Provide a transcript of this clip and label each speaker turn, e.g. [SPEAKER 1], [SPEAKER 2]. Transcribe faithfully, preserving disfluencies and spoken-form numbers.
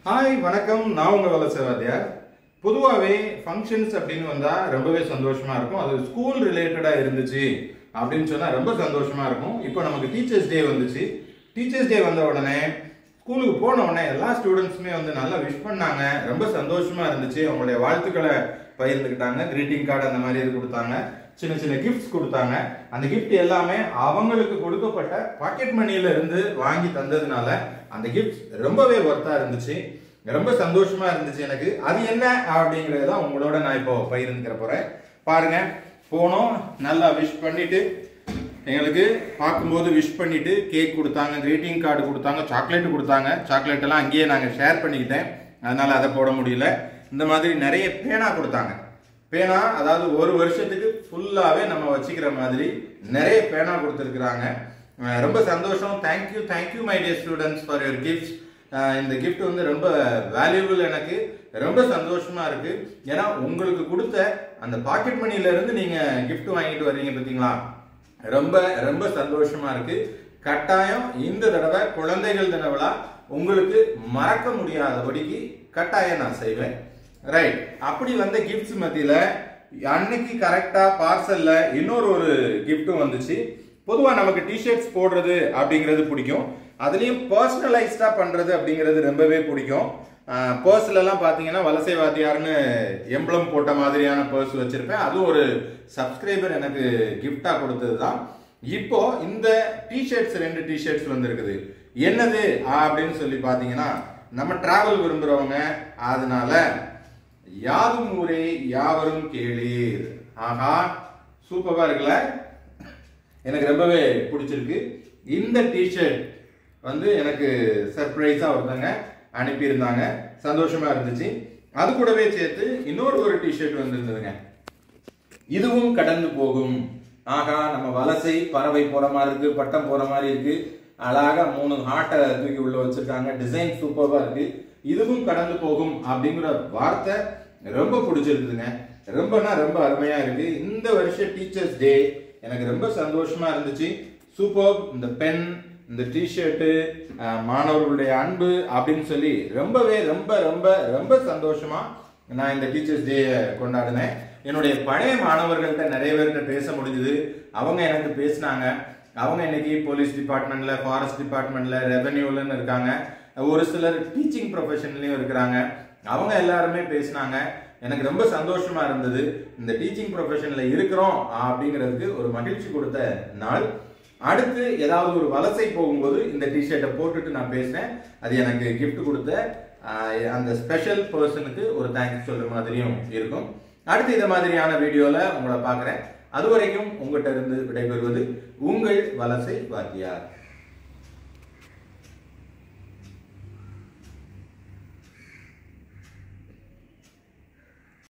[SPEAKER 1] hi வணக்கம் நான் உங்க வலசவாதியார் பொதுவாவே ஃபங்க்ஷன்ஸ் அப்படினு வந்தா ரொம்பவே சந்தோஷமா இருக்கும் அது ஸ்கூல் ரிலேட்டடா இருந்துச்சு அப்படினு சொன்னா ரொம்ப சந்தோஷமா இருக்கும் இப்போ நமக்கு டீச்சர்ஸ் டே வந்துச்சு டீச்சர்ஸ் டே வந்த உடனே ஸ்கூலுக்கு போன உடனே எல்லா ஸ்டூடண்ட்ஸ்மே வந்து நல்லா விஷ் பண்ணாங்க ரொம்ப சந்தோஷமா இருந்துச்சு அவங்களுடைய வாழ்த்துக்களை பகிர்ந்துக்கிட்டாங்க greeting கார்டு அந்த மாதிரி இது கொடுத்தாங்க சின்ன சின்ன கிஃப்ட்ஸ் கொடுத்தாங்க அந்த கிஃப்ட் எல்லாமே அவங்களுக்கு கொடுக்கப்பட்ட பாக்கெட் மணியில இருந்து வாங்கி தந்ததுனால அந்த கிஃப்ட்ஸ் ரொம்பவே வர்த்தா இருந்துச்சு ரொம்ப சந்தோஷமா இருந்துச்சு எனக்கு அது என்ன அப்படிங்கறத உங்களோட நான் இப்போ பகிர்ந்துக்கிற போறேன் பாருங்க போனோம் நல்லா விஷ் பண்ணிட்டு எங்களுக்கு பாக்கும்போது விஷ் பண்ணிட்டு கேக் கொடுத்தாங்க greeting கார்டு கொடுத்தாங்க சாக்லேட் கொடுத்தாங்க சாக்லேட் எல்லாம் அங்கேயே நாங்க ஷேர் பண்ணிக்கிட்டேன் அதனால அதை போட முடியல இந்த மாதிரி நிறைய பேனா கொடுத்தாங்க பேனா அதாவது ஒரு வருஷத்துக்கு ஃபுல்லாவே நம்ம வச்சிக்கிற மாதிரி நிறைய பேனா கொடுத்திருக்காங்க ரொம்ப சந்தோஷம் thank you thank you my dear students for your gifts இந்த gift வந்து ரொம்ப வேல்யூபிள் எனக்கு ரொம்ப சந்தோஷமா இருக்கு ஏனா உங்களுக்கு கொடுத்த அந்த பாக்கெட் மணில இருந்து நீங்க gift வாங்கிட்டு வர்றீங்க பாத்தீங்களா ரொம்ப ரொம்ப சந்தோஷமா இருக்கு கட்டாயம் இந்த தடவை குழந்தைகள் தின விழா உங்களுக்கு மறக்க முடியாதபடிக்கு கட்டாயம் நான் செய்வேன் ரைட் அப்படி வந்த கிஃப்ட்ஸ் மத்தியில அன்னைக்கு கரெக்டா பார்சல்ல இன்னொரு ஒரு கிஃப்ட்டும் வந்துச்சு பொதுவா நமக்கு டி-ஷர்ட்ஸ் போடுறது அப்படிங்கிறது பிடிக்கும் அதுலயும் பர்சனலைஸ்டா பண்றது அப்படிங்கிறது ரொம்பவே பிடிக்கும் பர்ஸ்ல எல்லாம் பாத்தீங்கன்னா வலசை வாத்தியார்னு எம்பளம் போட்ட மாதிரியான பர்ஸ் வச்சிருப்பேன் அது ஒரு சப்ஸ்கிரைபர் எனக்கு கிஃப்டா கொடுத்ததுதான் இப்போ இந்த டி-ஷர்ட்ஸ் ரெண்டு டி-ஷர்ட்ஸ் வந்திருக்குது என்னது அப்படின்னு சொல்லி பாத்தீங்கன்னா நம்ம டிராவல் விரும்புறவங்க அதனால யாரும் ஊரே யாவரும் கேளீர் ஆஹா சூப்பரா இருக்குல்ல எனக்கு ரொம்பவே பிடிச்சிருக்கு இந்த டி-ஷர்ட் வந்து எனக்கு சர்ப்ரைஸா ஒருத்தங்க அனுப்பி இருந்தாங்க சந்தோஷமா இருந்துச்சு அது கூடவே சேர்த்து இன்னொரு ஒரு டி-ஷர்ட் வந்திருந்ததுங்க இதுவும் கடந்து போகும் ஆஹா நம்ம வலசை பறவை போற மாதிரி இருக்கு பட்டம் போற மாதிரி இருக்கு அழகா மூணு ஹார்ட்டை தூக்கி உள்ள வச்சிருக்காங்க டிசைன் சூப்பரா இருக்கு இதுவும் கடந்து போகும் அப்படிங்கிற வார்த்தை ரொம்ப பிடிச்சிருக்குதுங்க ரொம்பனா ரொம்ப அருமையா இருக்கு இந்த வருஷம் டீச்சர்ஸ் டே எனக்கு ரொம்ப சந்தோஷமா இருந்துச்சு சூப்பர் இந்த பென் இந்த டி-ஷர்ட் மாணவர்களுடைய அன்பு அப்படின்னு சொல்லி ரொம்பவே ரொம்ப ரொம்ப ரொம்ப சந்தோஷமா நான் இந்த டீச்சர்ஸ் டே கொண்டாடினேன் என்னுடைய பழைய மாணவர்கள்ட்ட நிறைய பேர்கிட்ட பேச முடிஞ்சது அவங்க எனக்கு பேசினாங்க அவங்க இன்னைக்கு போலீஸ் டிபார்ட்மெண்ட்ல ஃபாரஸ்ட் டிபார்ட்மெண்ட்ல ரெவென்யூலன்னு இருக்காங்க ஒரு சிலர் டீச்சிங் ப்ரொஃபஷன்லயும் இருக்கிறாங்க அவங்க எல்லாருமே பேசினாங்க எனக்கு ரொம்ப சந்தோஷமா இருந்தது இந்த டீச்சிங் ப்ரொஃபஷன்ல இருக்கிறோம் அப்படிங்கிறதுக்கு ஒரு மகிழ்ச்சி கொடுத்த நாள் அடுத்து ஏதாவது ஒரு வலசை போகும்போது இந்த டி-ஷர்ட்டை போட்டுட்டு நான் பேசினேன் அது எனக்கு கிஃப்ட் கொடுத்த அந்த ஸ்பெஷல் பர்சனுக்கு ஒரு தேங்க்ஸ் சொல்ற மாதிரியும் இருக்கும் அடுத்து இந்த மாதிரியான வீடியோல உங்களை பார்க்குறேன் அது வரைக்கும் உங்கள்கிட்ட இருந்து விடைபெறுவது உங்கள் வலசை வாத்தியார்